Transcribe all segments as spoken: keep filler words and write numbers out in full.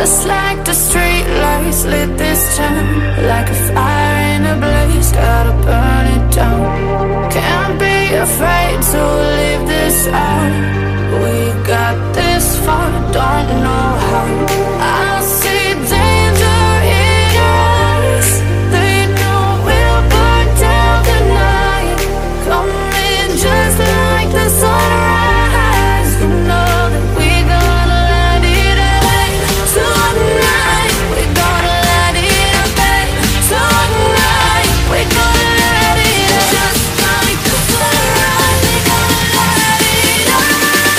Just like the street lights lit this town, like a fire in a blaze, gotta burn it down. Can't be afraid to leave this out. We got this far, don't know how. I see danger in your eyes. They know we'll burn down the night. Coming just like the sunrise. You know that we gonna let it out. Tonight we gonna let it out. Tonight we gonna let it out. Just like the sunrise, we gonna let it out.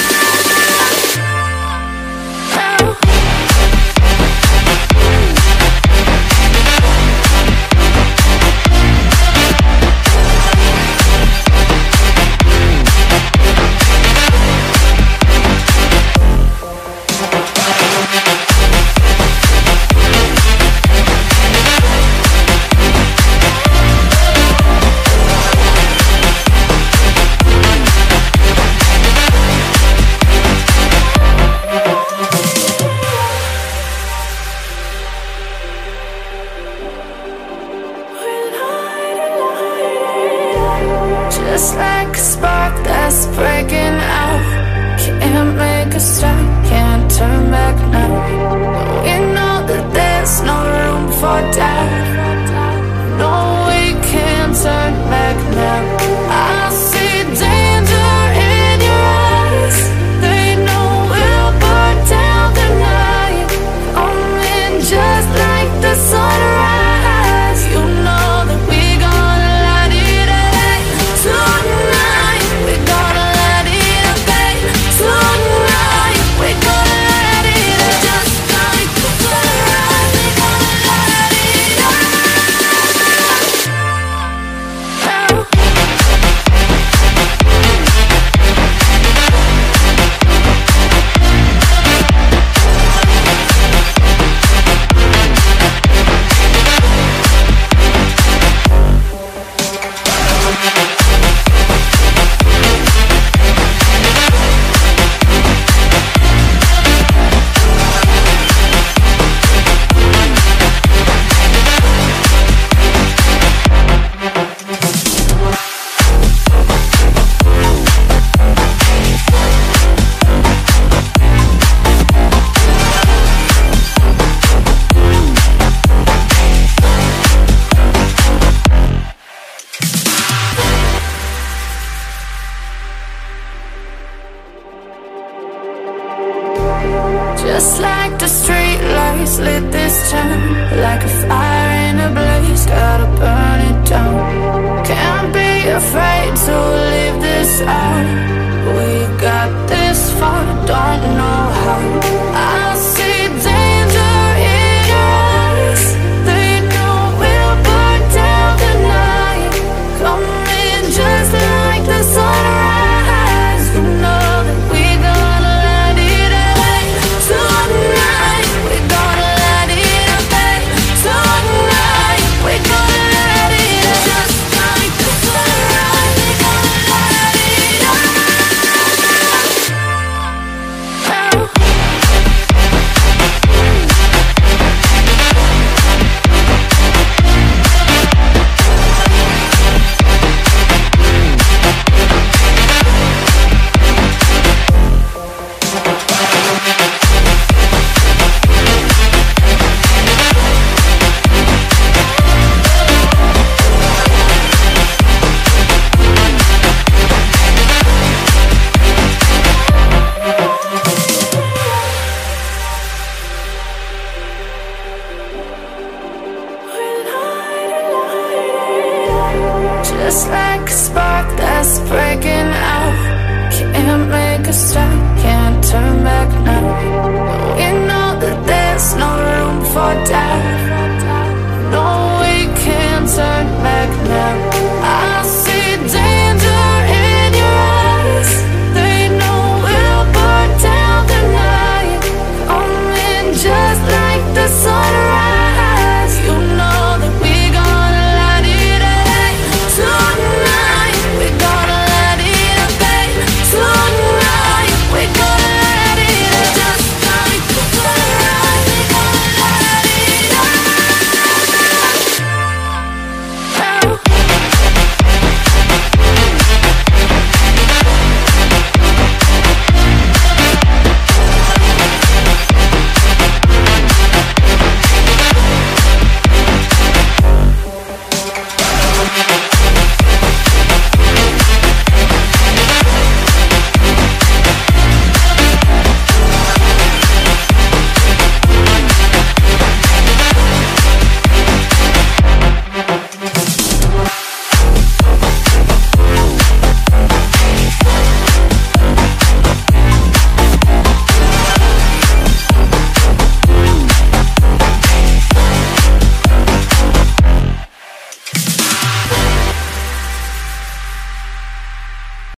Just like a spark that's breaking out. Can't make a stop, can't turn back now. We know that there's no room for doubt. No, we can't turn back now. I see danger in your eyes. They know we'll burn down the night. Coming just like the sunrise. You know that we gonna let it out. Tonight we gonna let it out. Tonight we gonna let it out. Just like the sunrise, we gonna let it out. Just like the street lights lit this town, like a fire in a blaze, gotta burn it down. Can't be afraid to leave this out. We got this far, don't know how. I see danger in your eyes. They know we'll burn down the night. Coming just like the sunrise. You know that we gonna let it out. Tonight we gonna let it out. Tonight we gonna let it out. Just like the sunrise, we gonna let it out. Just like a spark that's breaking out. Can't make a stop, can't turn back now. We know that there's no room for doubt.